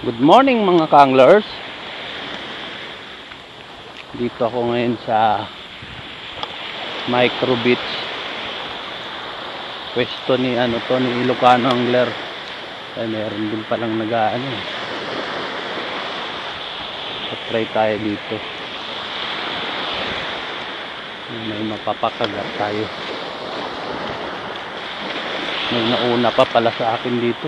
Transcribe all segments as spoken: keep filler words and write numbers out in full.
Good morning mga ka-anglers. Dito ako ngayon sa Micro Beach. Pwesto ni ano to ni Ilocano Angler. Ay meron din palang nag-aano. Try tayo dito. May mapapakagat tayo. May nauna pa pala sa akin dito.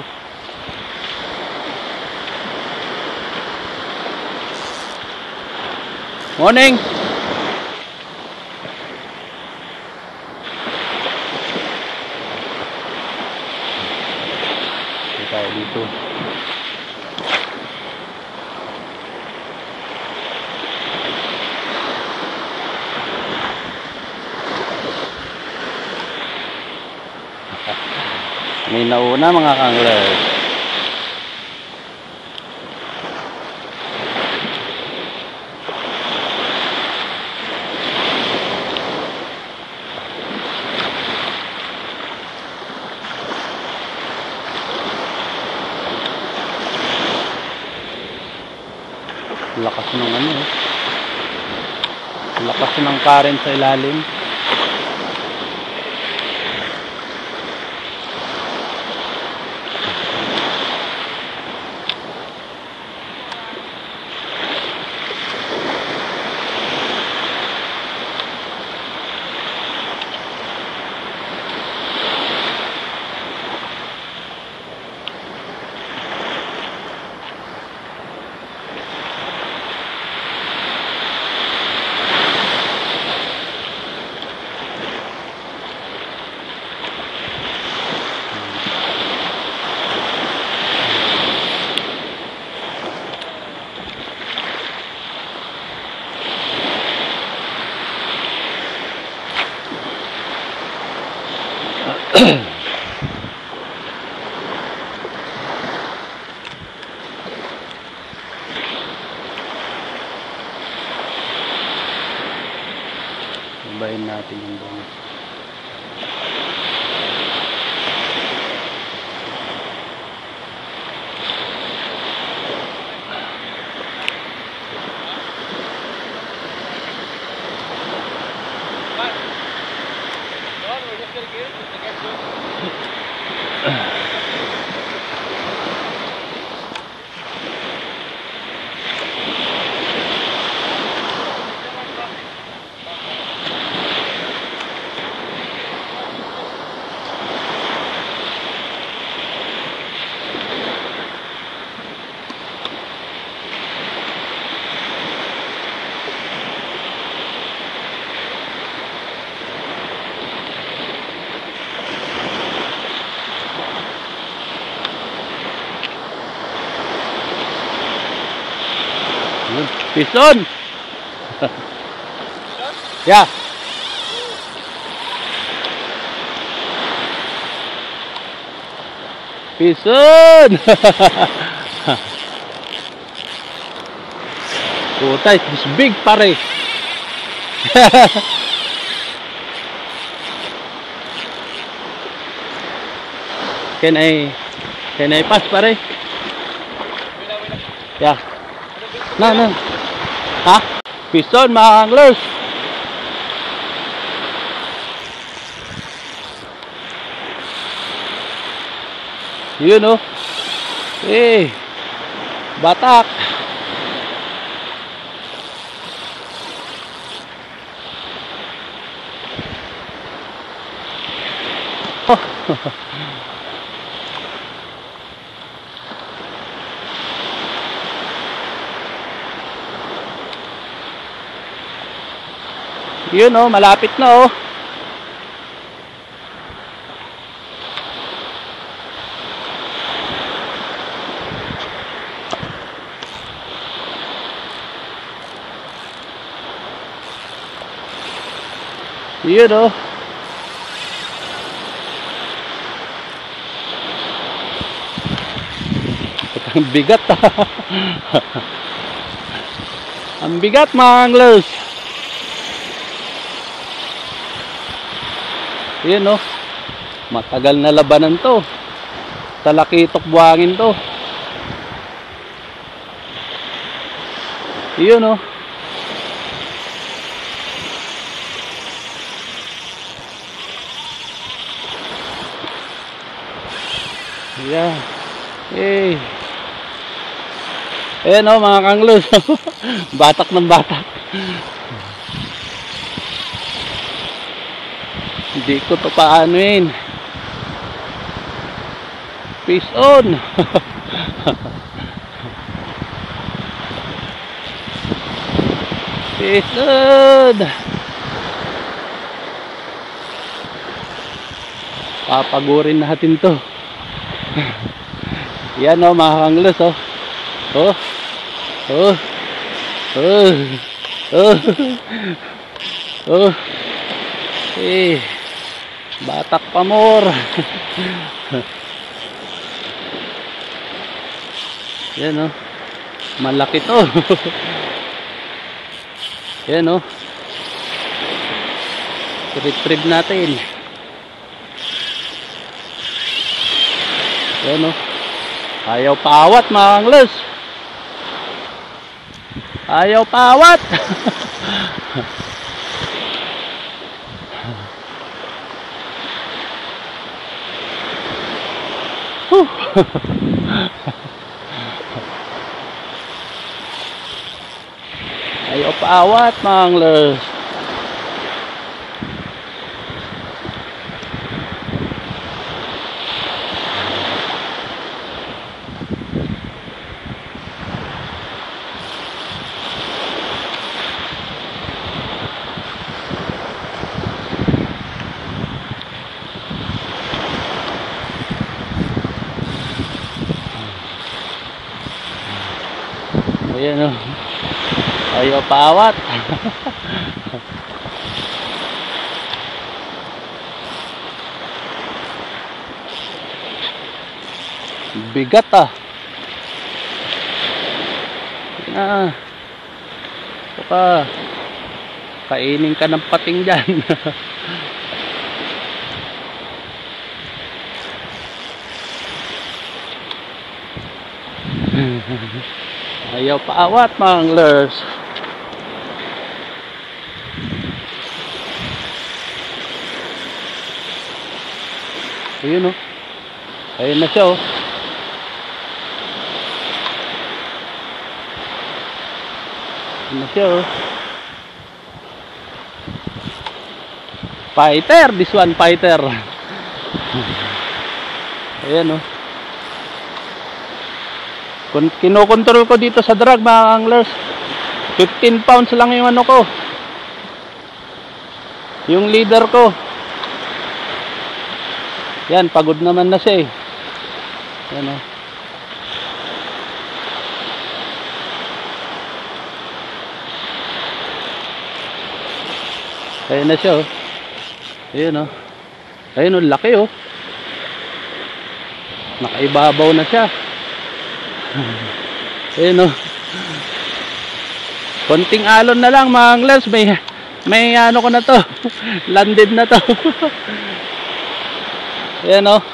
Morning. Dito tayo dito. May nauna mga ka-anglers. Lakas ng ano eh. Lakas ng current sa ilalim. Bayin natin yung bangis. Pison. Ya. Pison. Puta, it's big pare. Can I can I pass pare? Ya. No, no. Ha? Pison mga anglers. You know. Eh. Batak. Oh. Yun oh, malapit na oh. Yun oh. Ang bigat. Ang bigat mga anglers. Yun oh. Matagal na labanan to. Talakitok buhangin to. Yun oh. Ayan. Eh. Ayan oh mga kanglos. Batak ng batak. Hindi ko to paanoin. Peace on. Peace on. Papagurin natin to. Yan o mga kanglos oh. Oh. Oh. Oh. Oh. Oh. Eh. Batak pa more. Yan oh. Malaki to. Yan oh. Retrieve natin. Yan oh. Ayaw paawat mga kanglos. Ayaw paawat. Ayaw paawat mga kanglos. Ayan o. Ayaw paawat. Bigat ah. Ah. Baka kainin ka ng pating dyan. Ayaw paawat mga anglers. Ayun oh. Ayun na siya oh. Ayun na siya oh. Fighter, this one fighter. Ayan oh. Kinokontrol ko dito sa drag mga anglers. fifteen pounds lang yung ano ko. Yung leader ko. Yan, pagod naman na siya eh. Yan o. Ayun na siya o. Ayun o. Ayun o, laki o. Nakaibabaw na siya. Ayun o. Konting alon na lang mga anglers. May, may ano ko na to. Landed na to. Ayan o.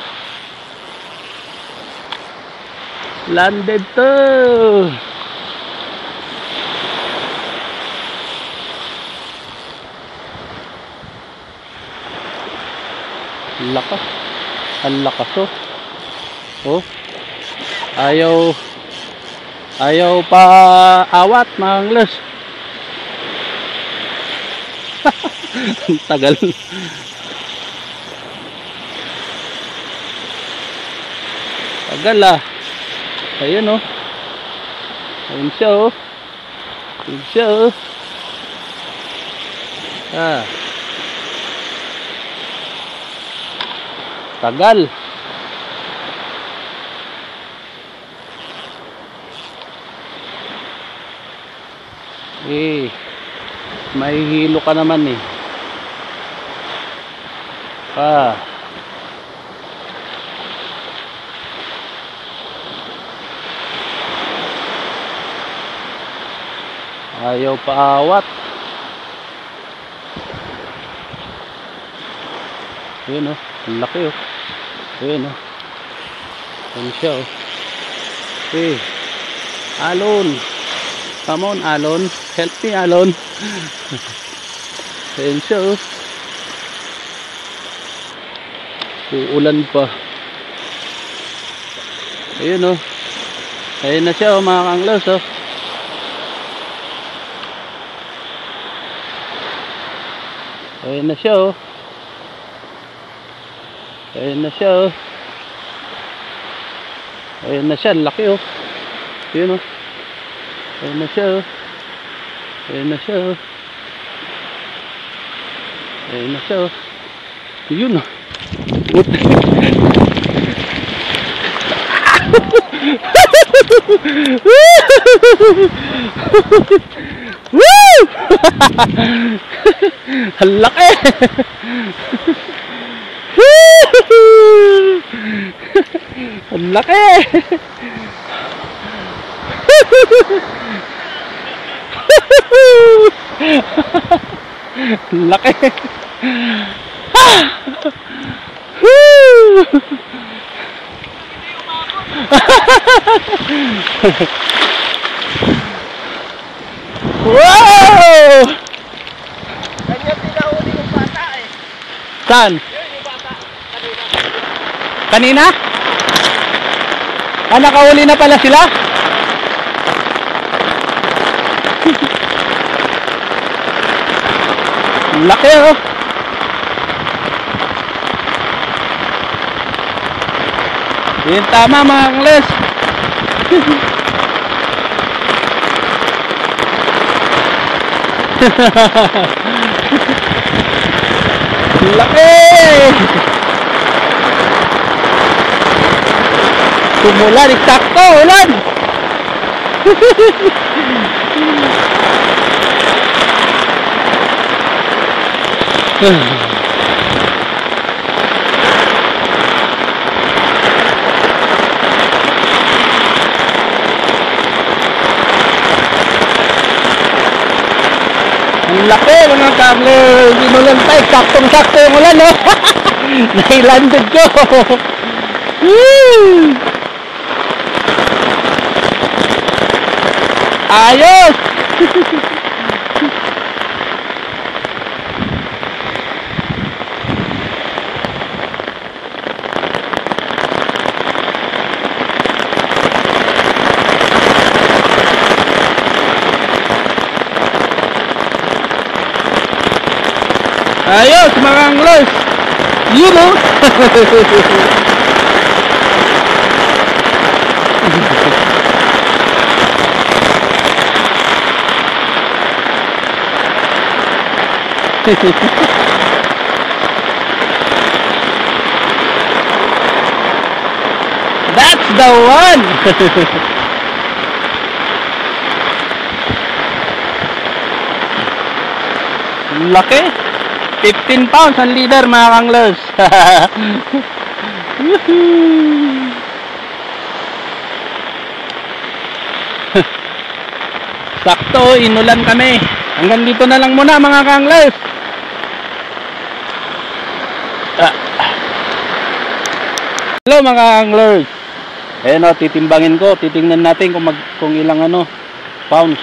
Landed to. Lakas. Ang lakas o. Oh. Ayaw. Ayaw pa awat mga anglers. Tagal. Tagal ah. Ayun oh. Ayun siya oh. Ayun siya oh. Ah. Tagal. Eh. May hilo ka naman eh. Ah. Ayaw paawat. Ayun oh, ang laki oh. Ayun oh. Ayun siya oh. Eh, alon. Come on, Alon. Help me, Alon. Ayan siya, oh. Uulan pa. Ayun, oh. Ayun na siya, oh, mga ka-anglers, oh. Ayun na siya, oh. Ayun na siya, oh. Ayun na siya, laki, oh. Ayun, oh. Ayun na siya, oh. Ayun na siya, oh. Ayun na siya, oh. Ayun, oh. Woo! Ang laki! Ang laki! Ang laki! Wow! Kanya pinahuli yung bata eh. Saan? Yun yung bata. Kanina. Kanina? Ah, nakahuli na pala sila? Laki, oh. Yun tama, mga angles. Laki! Tumulan, eksakto, ulan! Ang laki, mga ka-anglers. Inulan tayo, saktong-sakto yung ulan, no? Nailanded ko. Ayos! Ayos, mga anglers. Yun, oh. That's the one. Laki. fifteen pounds ang leader, mga anglers. Sakto, inulan kami. Hanggang dito na lang muna, mga anglers. Ah. Hello, mga anglers. Ayan, o, titimbangin ko. Titingnan natin kung, mag, kung ilang ano, pounds.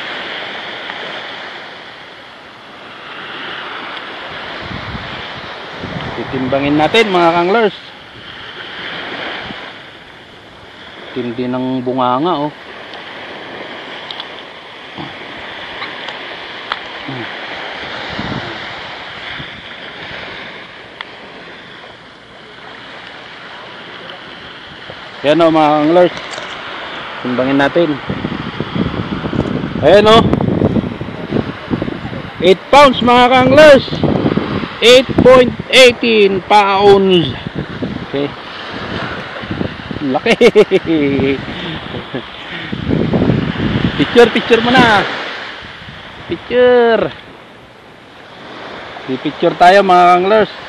Timbangin natin, mga anglers. Tindi ng bunganga, oh. Ayan, oh, mga anglers. Timbangin natin. Ayan, oh. eight pounds, mga anglers. eight point one eight pounds. Okay. Laki. Picture, picture muna. Picture. Di picture tayo, mga anglers.